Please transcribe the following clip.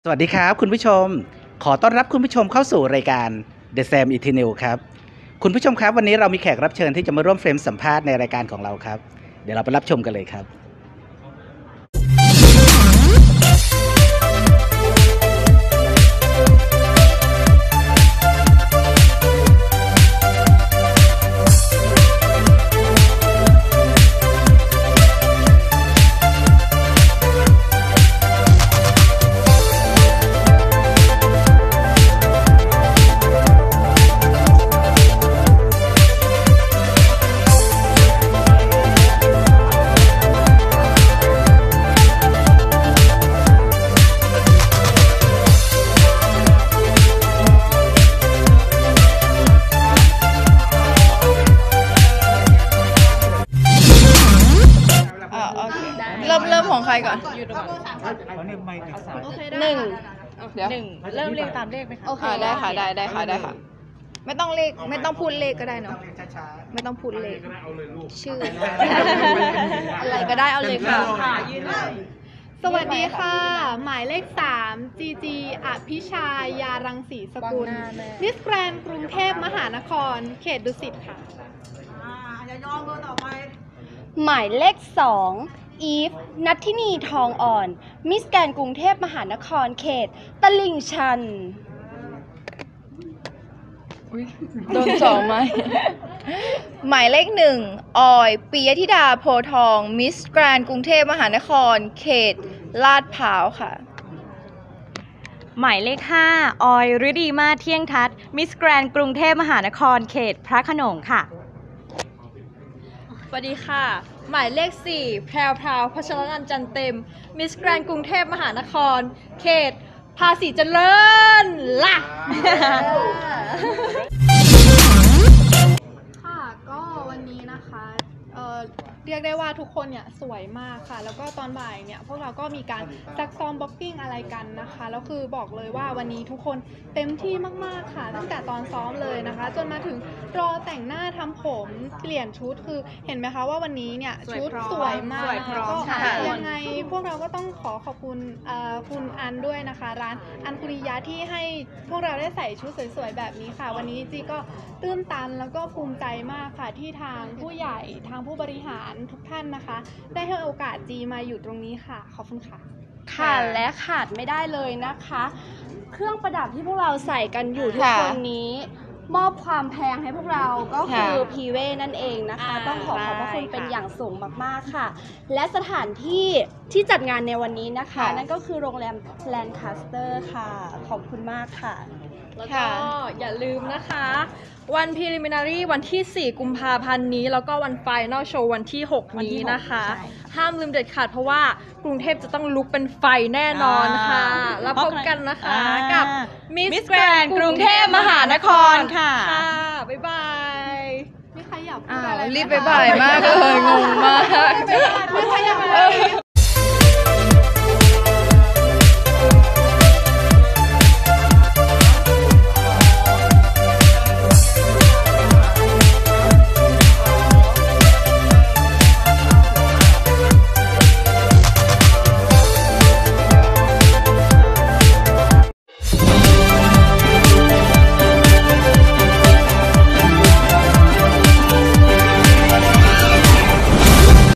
สวัสดีครับคุณผู้ชมขอต้อนรับคุณผู้ชมเข้าสู่รายการ The Sam Eternal ครับคุณผู้ชมครับวันนี้เรามีแขกรับเชิญที่จะมาร่วมเฟรมสัมภาษณ์ในรายการของเราครับเดี๋ยวเราไปรับชมกันเลยครับเริ่มของใครก่อนหนึ่งเดี๋ยวเริ่มเรียงตามเลขไหมคะโอเคได้ค่ะได้ค่ะไม่ต้องเลขไม่ต้องพูดเลขก็ได้เนาะไม่ต้องพูดเลขชื่ออะไรก็ได้เอาเลยค่ะสวัสดีค่ะ หมายเลข3 GG อภิชายารังสีสกุลมิสแกรนด์กรุงเทพมหานครเขตดุสิตค่ะหมายเลข2อีฟนัทธินีทองอ่อนมิสแกรนด์กรุงเทพมหานครเขตตลิ่งชันโดนสองไหมหมายเลข1ออยปิยธิดาโพทองมิสแกรนด์กรุงเทพมหานครเขตลาดพร้าวค่ะหมายเลข5ออยฤดีมาเที่ยงทัศน์มิสแกรนด์กรุงเทพมหานครเขตพระโขนงค่ะสวัสดีค่ะหมายเลข4แพรวพัชรนันท์จันเต็มมิสแกรนด์กรุงเทพมหานครเขตภาษีเจริญล่ะค่ะก็วันนี้นะคะเรียกได้ว่าทุกคนเนี่ยสวยมากค่ะแล้วก็ตอนบ่ายเนี่ยพวกเราก็มีการซักซ้อมบ็อกกิ้งอะไรกันนะคะแล้วคือบอกเลยว่าวันนี้ทุกคนเต็มที่มากๆค่ะตั้งแต่ตอนซ้อมเลยนะคะจนมาถึงรอแต่งหน้าทำผมเปลี่ยนชุดคือเห็นไหมคะว่าวันนี้เนี่ยชุดสวยมากนะคะก็ยังไงพวกเราก็ต้องขอบคุณคุณอันด้วยนะคะร้านอันคุริยะที่ให้พวกเราได้ใส่ชุดสวยๆแบบนี้ค่ะวันนี้จีก็ตื้นตันแล้วก็ภูมิใจมากค่ะที่ทางผู้ใหญ่ทางผู้บริหารทุกท่านนะคะได้ให้โอกาสจีมาอยู่ตรงนี้ค่ะขอบคุณค่ะค่ะและขาดไม่ได้เลยนะคะเครื่องประดับที่พวกเราใส่กันอยู่ทุกคนนี้มอบความแพงให้พวกเราก็คือพีเวนั่นเองนะคะต้องขอบพระคุณเป็นอย่างสูงมากๆค่ะและสถานที่ที่จัดงานในวันนี้นะคะนั่นก็คือโรงแรมแลนด์คาสเตอร์ค่ะขอบคุณมากค่ะแล้วก็อย่าลืมนะคะวันพรีลิมินารีวันที่4กุมภาพันธ์นี้แล้วก็วันไฟนอลโชว์วันที่6นี้นะคะห้ามลืมเด็ดขาดเพราะว่ากรุงเทพจะต้องลุกเป็นไฟแน่นอนค่ะแล้วพบกันนะคะกับมิสแกรนด์กรุงเทพมหานครค่ะบ๊ายบายมีใครอยากพูดอะไรรีบบ๊ายบายมากเลยงงมากมีใครอยาก